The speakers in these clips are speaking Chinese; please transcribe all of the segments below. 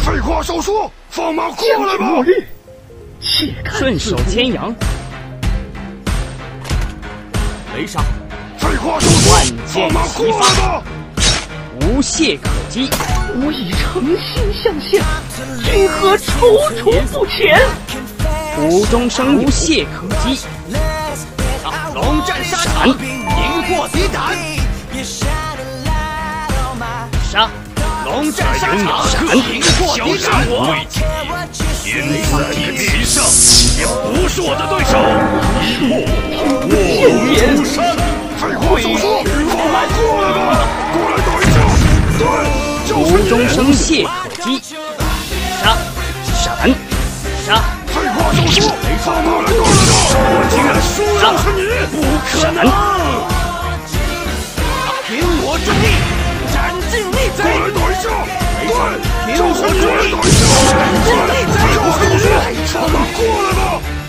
废话少说，放马过来吧！ 顺手牵羊，雷杀！ 废话少说，放马过来吧！ 无懈可击， 吾以诚心相向，君何踌躇不前？ 无中生有，无懈可击。龙战沙场，赢过敌胆。杀！龙战沙场，赢过敌胆。 未及，天在地上，也不是我的对手。卧龙出山，废话少说，放马过来吧！过来打一架！对，就是无中生懈可击。杀！闪！杀！ 废话少说，放马过来吧！我竟然输了是你，不可能！ 凭我重力，斩尽逆贼！ 过来打一架！对，就是你！过来打一架！ 斩尽逆贼！ 就是你！放马过来吧！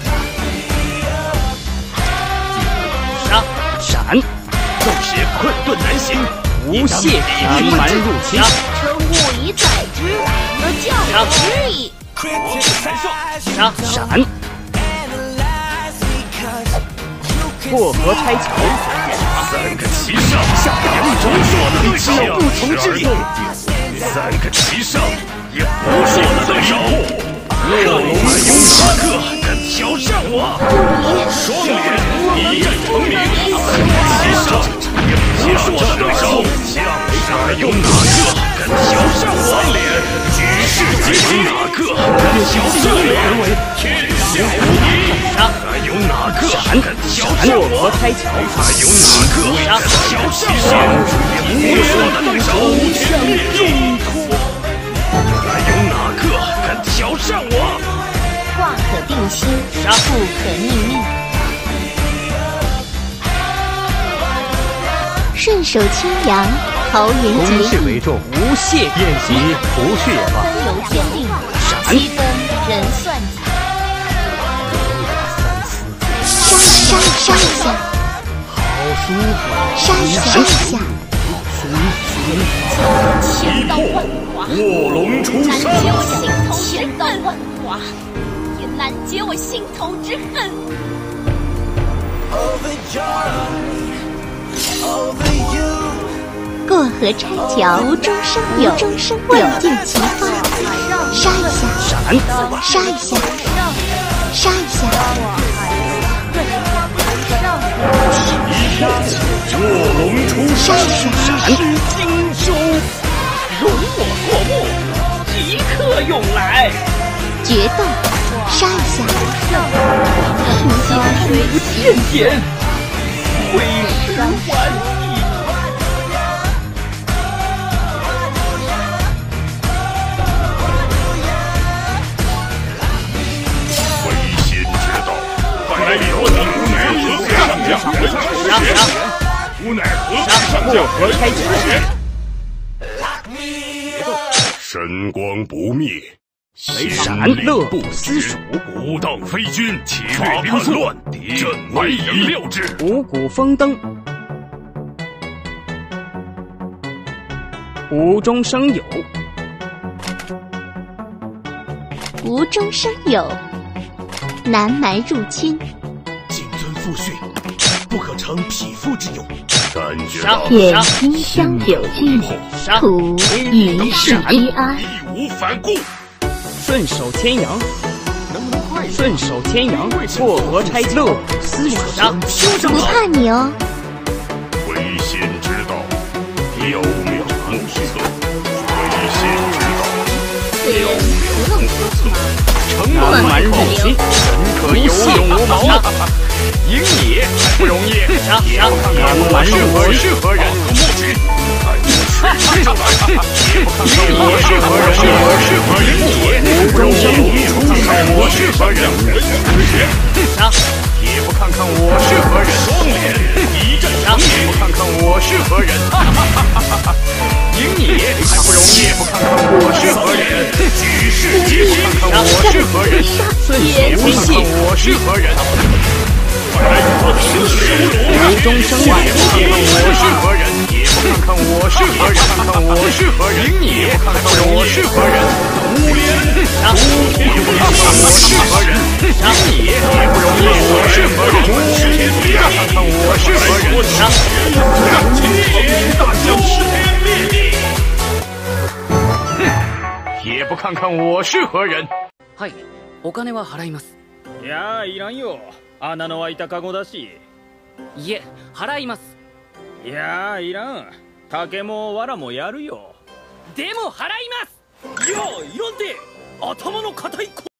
杀！闪！ 纵使困顿难行， 无懈可击，蛮入侵。 称物以载之，而教之矣。 我不难受。杀！闪！过河拆桥， 三个齐上，也不是我的对手。 不从之地， 三个齐上，也不是我的对手。恶龙勇杀客敢挑战我，双脸一战成名。齐上，也不是我的对手。还有哪个敢挑战我？三脸举世皆惊，哪个敢挑战我？天下无敌。还有哪个敢挑战我？ 过河拆桥， 还有哪个敢挑战我？也不是我的对手。天灭众托。还有哪个敢挑战我？ 卦可定心，不可逆命。顺手牵羊，桃园结义， 为重， 无懈宴席不是也罢。 分由天定，七分人算子。杀一下， 好舒服。 杀一下，千刀万剐， 卧龙出斩山， 解我心头千刀万剐，也难解我心头之恨。过河拆桥，无中生有，万箭齐发。杀一下， 闪！ 杀一下，杀一下。 卧龙出山， 是荆州，容我过目，即刻涌来。 决斗，杀一下。 家水不见点，会师还意。 危险之道，百里无敌，何上将人之贤，吾乃何上将人之贤。神光不灭， 闪乐不思蜀， 武当非君，其锐叛乱，朕未能料之。 五谷丰登，无中生有， 无中生有，南蛮入侵。 谨遵父训，不可成匹夫之勇。 感觉杀！ 点心香酒尽，图一世之安。 义无反顾。 顺手牵羊，顺手牵羊，过河拆桥，思蜀杀！ 不怕你哦。 危险之道，缥缈莫测。危险之道， 此人不弄出去， 南蛮入侵， 可有勇无谋。赢你还不容易，也不看看我是何人。吃上来，也不看看我是何人，我是何人，也不容易，也不看看我是何人，人之贤。 杀！ 也不看看我是何人，双脸一战成名，也不看看我是何人，赢你还不容易，也不看看我是何人，举世皆惊，看看我是何人，也不看看我是何人。 无中生有， 也不看看我是何人，也不看看我是何人，看看我是何人，赢你也不看看我是何人，无我是让青莲大将尸天灭地。哼，也不看看我是何人。 はい、お金は払います。 いやいらんよ。穴の開いたカゴだし。 いえ、払います。 いやいらん。竹も藁もやるよ。 でも払います。 いやいらんて。頭の固い